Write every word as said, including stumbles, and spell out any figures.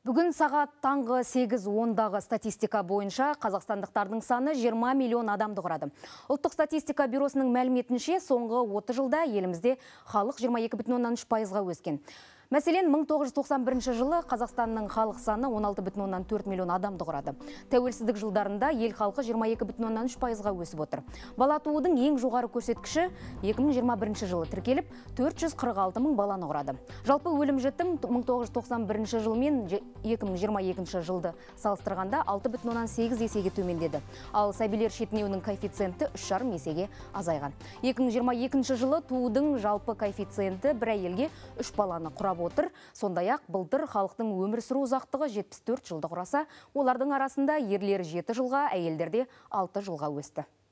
Бүгін сағат таңғы сегіз ондағы статистика бойынша қазақстандықтардың саны жиырма миллион адамды құрады. Ұлттық статистика бюросының мәліметінше соңғы отыз жылда елімізде халық жиырма екі бүтін оннан үш пайызға өскен. Мәселен, мың тоғыз жүз тоқсан бірінші жылы Қазақстанның халық саны он алты бүтін оннан төрт миллион адамды құрады. Тәуелсіздік жылдарында ел халқы жиырма екі бүтін оннан үш пайызға өсіп отыр. Бала туудың ең жоғары көрсеткіші екі мың жиырма бірінші жылы тіркеліп, төрт жүз қырық алты мың баланы құрады. Жалпы өлім жітім мың тоғыз жүз тоқсан бірінші жыл мен екі мың жиырма екінші жылды салыстырғанда алты бүтін оннан сегіз есеге төмендеді. Ал сәбилер шетінеуінің коэффициенті үш жарым есеге азайған. екі мың жиырма екінші жылы туудың жалпы коэффициенті бір әйелге үш баланы құрап отыр. Сондай-ақ былтыр халықтың өмір сүру ұзақтығы жетпіс төрт жылды құраса, олардың арасында ерлері жеті жылға, әйелдерде алты жылға өсті.